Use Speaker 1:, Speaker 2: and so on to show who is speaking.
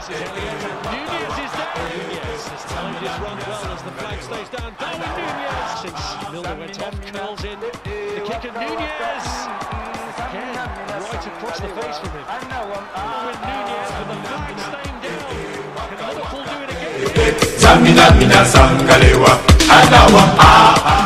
Speaker 1: Nunez is down. Nunez has timed his run well as the flag stays down. Darwin Nunez. Since Milner went off, curls in. The kick of Nunez. Again, right across the face from him. Darwin Nunez with the flag staying down. Can Liverpool do it again?